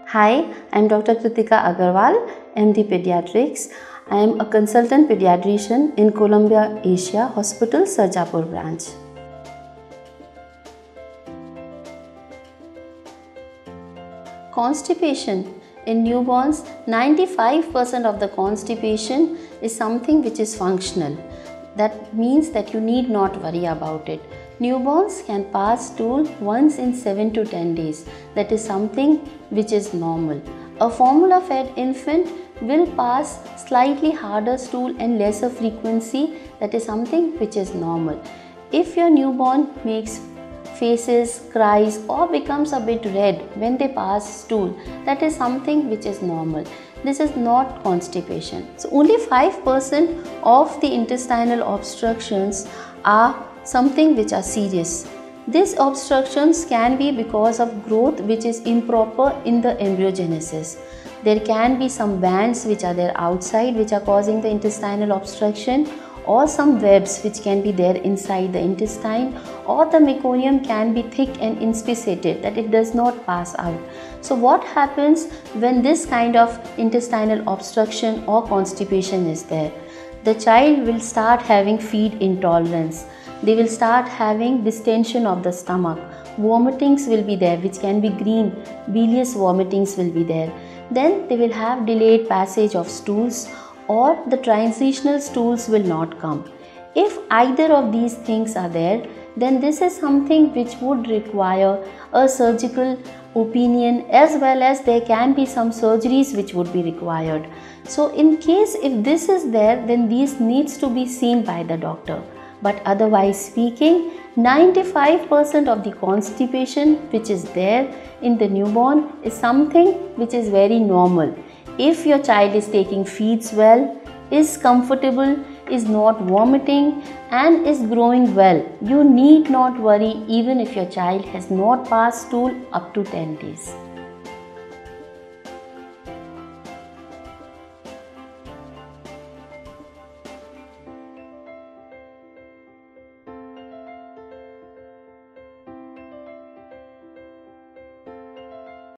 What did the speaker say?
Hi, I'm Dr. Kritika Agarwal, MD Pediatrics. I am a consultant pediatrician in Columbia Asia Hospital, Sarjapur branch. Constipation. In newborns, 95% of the constipation is something which is functional. That means that you need not worry about it. Newborns can pass stool once in 7 to 10 days. That is something which is normal. A formula fed infant will pass slightly harder stool and lesser frequency. That is something which is normal. If your newborn makes faces, cries or becomes a bit red when they pass stool, that is something which is normal. This is not constipation. So only 5% of the intestinal obstructions are something which are serious. These obstructions can be because of growth which is improper in the embryogenesis. There can be some bands which are there outside which are causing the intestinal obstruction, or some webs which can be there inside the intestine, or the meconium can be thick and inspissated, that it does not pass out. So what happens when this kind of intestinal obstruction or constipation is there? The child will start having feed intolerance. They will start having distension of the stomach. Vomitings will be there, which can be green, bilious vomitings will be there. Then they will have delayed passage of stools, or the transitional stools will not come. If either of these things are there, then this is something which would require a surgical opinion, as well as there can be some surgeries which would be required. So in case if this is there, then this needs to be seen by the doctor. But otherwise speaking, 95% of the constipation which is there in the newborn is something which is very normal. If your child is taking feeds well, is comfortable, is not vomiting and is growing well, you need not worry even if your child has not passed stool up to 10 days.